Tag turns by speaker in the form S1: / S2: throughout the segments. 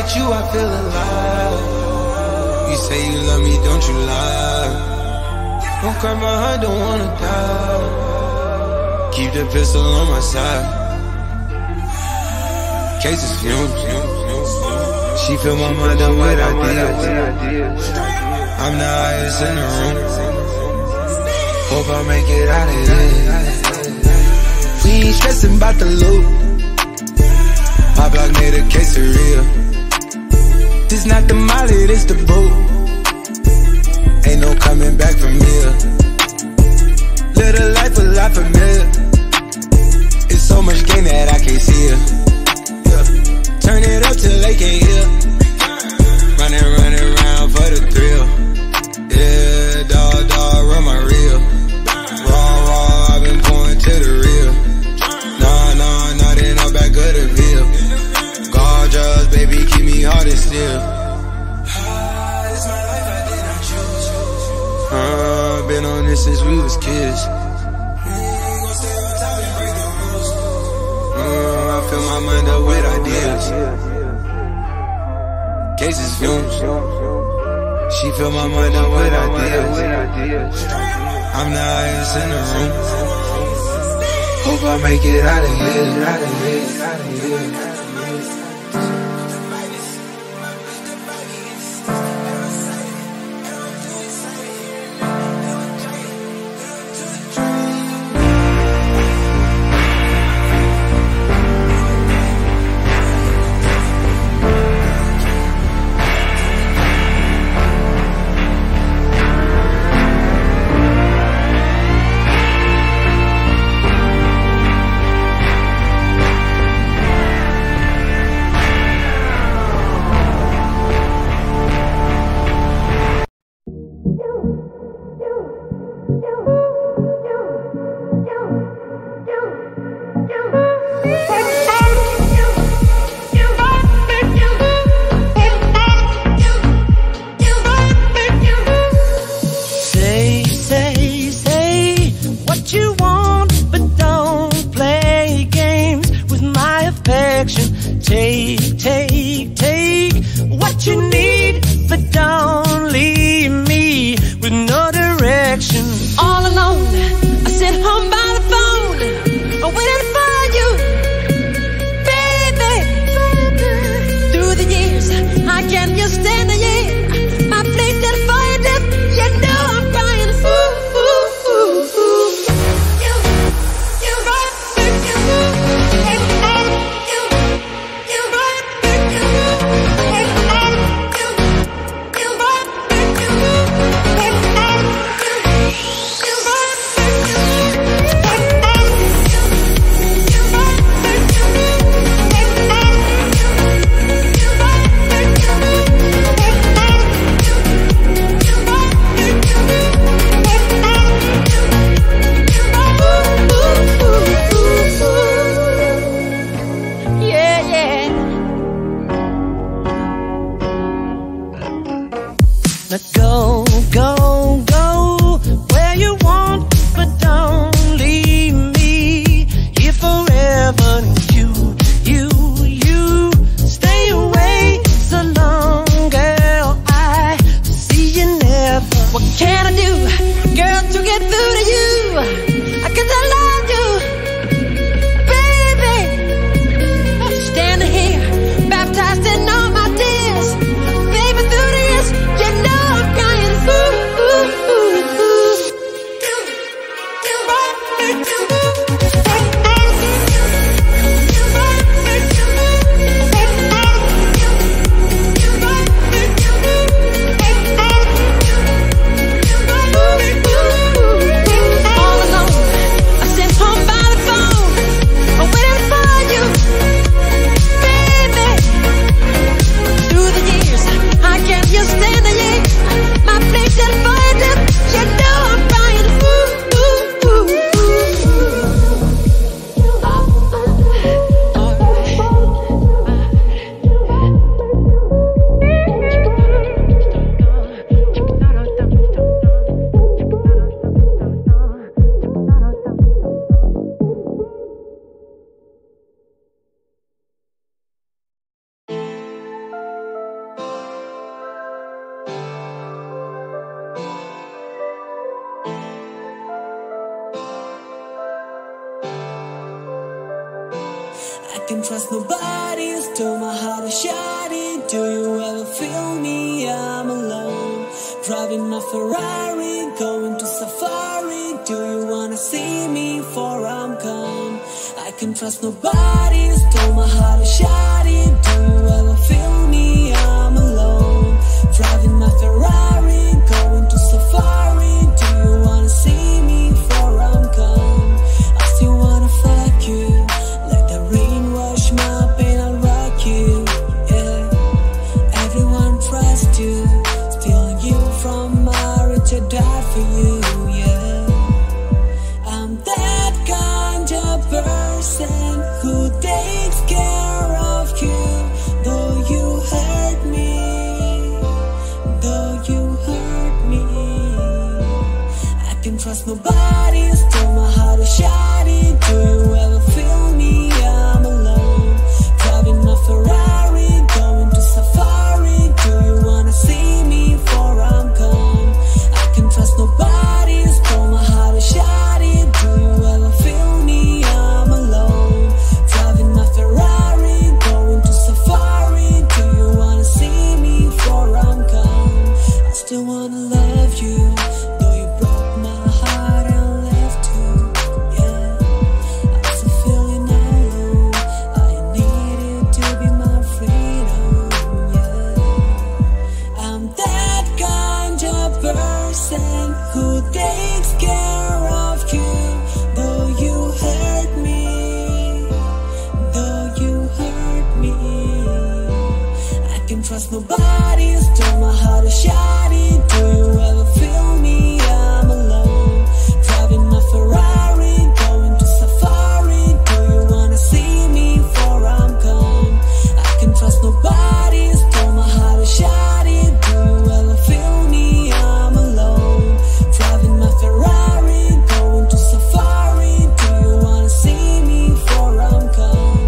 S1: with you, I feel alive. You say you love me, don't you lie. Don't cry my heart, don't wanna die. Keep the pistol on my side. Cases fumes. She fill my mind up with ideas. I'm the highest in the room. Hope I make it out of here. We ain't stressing about the loot. My block made a quesadilla. This not the molly, this the boot. Ain't no coming back from here. Live a life a lot familiar. It's so much gain that I can't see it. Yeah. Turn it up till they can't hear. Running around for the thrill. Yeah, dog, run my reel. Raw, I've been going to the real. Nah, they know back of the veil. Gorgeous, baby, keep me hard and still. It's my life, I did not choose. Been on this since we was kids. Gon' stay on top and break the rules. I fill my mind up with ideas. Cases fumes. She fill my mind up with ideas. I'm the highest in the room. Hope I make it out of here.
S2: Take what you need, but don't leave me with no direction. All alone, I sit home by the phone, waiting for you, baby. Through the years, I can't just stand the year. My place is for you, you know I'm crying. Go where you want, but don't leave me here forever. You stay away so long, girl, I see you never. What can I do, girl, to get through to you? 'Cause I love you, baby. Standing here, baptized in all my tears, baby, through the years, you know I'm crying. My place is for you, you know I'm crying. I can trust nobody, stole my heart a shawty. Do you ever feel me? I'm alone, driving my Ferrari, going to safari. Do you wanna see me before I'm gone? I can trust nobody, stole my heart a shawty. Do you ever feel me? I'm alone, driving my Ferrari, going to safari. Do you wanna see me before I'm gone? I still wanna fuck you, let the rain wash my pain, I'll rock you, yeah. Everyone trusts you, stealing you from my rich, I died for you, yeah. I'm that kind of person who takes care of you, though you hurt me, though you hurt me. I can trust nobody, stole my heart a shawty. Do you ever feel me? I'm alone, driving my Ferrari, going to safari. Do you wanna see me before I'm gone? I can trust nobody, stole my heart a shawty. Do you ever feel me? I'm alone, driving my Ferrari, going to safari. Do you wanna see me before I'm gone? I still wanna love you, though you broke my heart and left you, yeah. I'm still feeling alone, I needed to be my freedom, yeah. I'm that kind of person who takes care of you, though you hurt me, though you hurt me. I can trust nobody, stole my heart a shawty. Do you ever feel me? I'm alone, driving my Ferrari, going to safari. Do you wanna see me before I'm gone? I can trust nobody, stole my heart a shawty. Do you ever feel me? I'm alone, driving my Ferrari, going to safari. Do you wanna see me before I'm gone?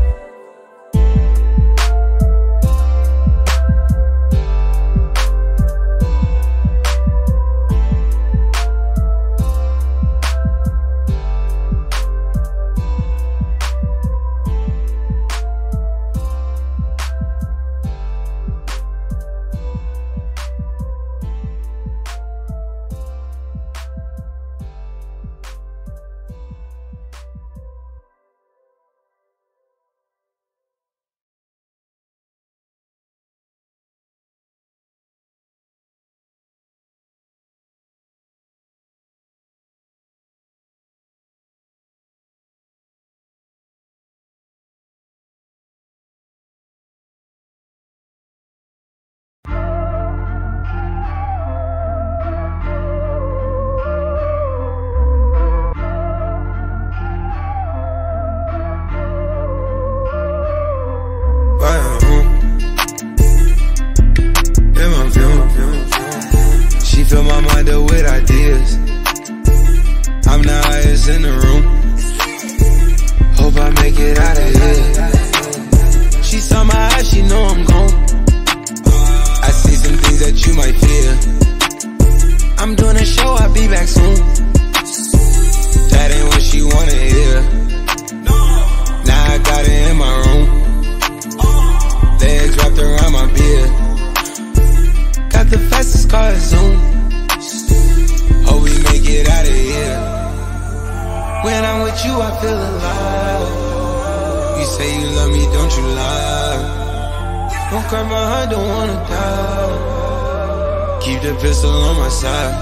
S1: She fill my mind up with ideas. I'm the highest in the room. Hope I make it out of here. She saw my eyes, she know I'm gone. I see some things that you might fear. I'm doing a show, I'll be back soon. That ain't what she wanna hear. Now I got it in my room. Legs wrapped around my beard. Got the fastest car, Zoom. Hope we make it out of here. When I'm with you, I feel alive. You say you love me, don't you lie. Don't cry my heart, don't wanna die. Keep the pistol on my side.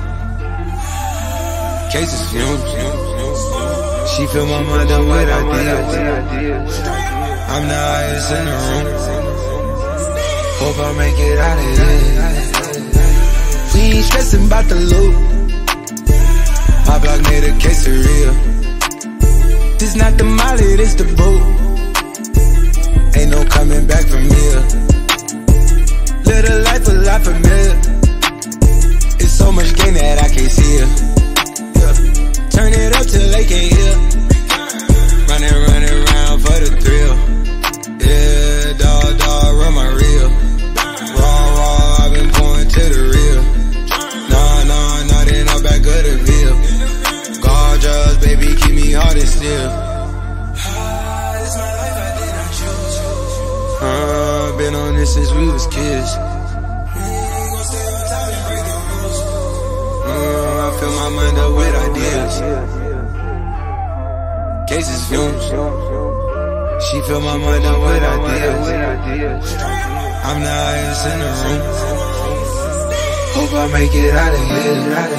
S1: Cases fumes. She fill my mind up with ideas. I'm the highest in the room. Hope I make it out of here. We ain't stressing about the loot. My block made a quesadilla. This not the molly, this the boot. Ain't no coming back from here. Live a life a lot familiar. It's so much gain that I can't see it. Yeah. Turn it up till they can't hear. Running around for the thrill. Yeah, dog, run my reel. Raw, I've been pouring to the real. Nah, then I'm back of the bill. Gorgeous, baby, keep me hard and still. It's my life. it since we was kids. I fill my mind up with ideas. Cases fumes. She fill my mind up with ideas. I'm the highest in the room. Hope I make it out of here.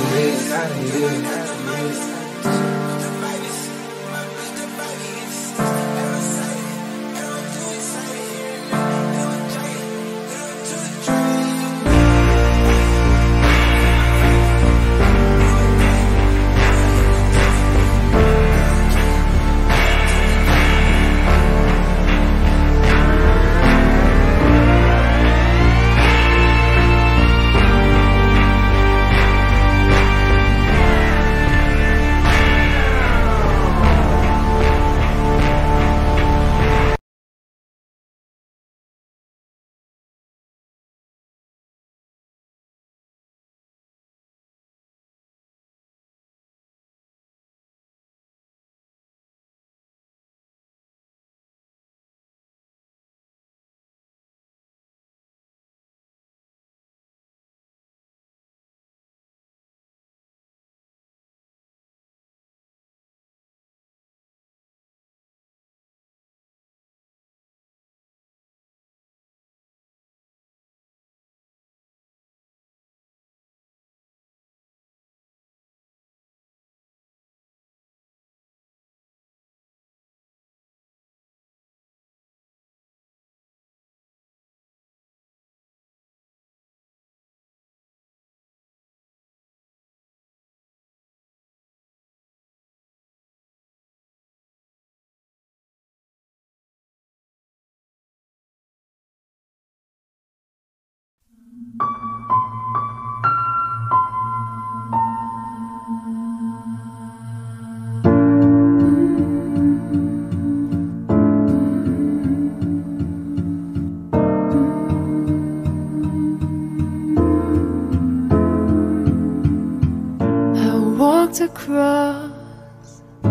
S3: Across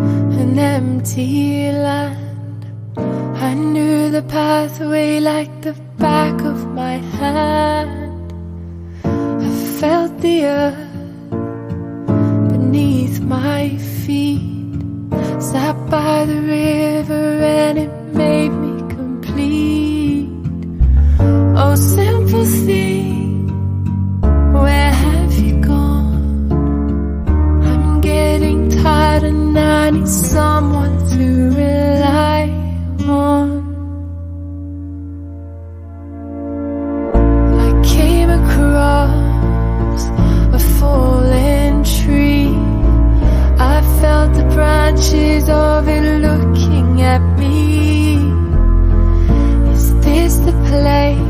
S3: an empty land, I knew the pathway like the back of my hand. I felt the earth beneath my feet, sat by the river and it made me complete. Oh, simple thing, where have you gone? Getting tired and I need someone to rely on. I came across a fallen tree. I felt the branches of it looking at me. Is this the place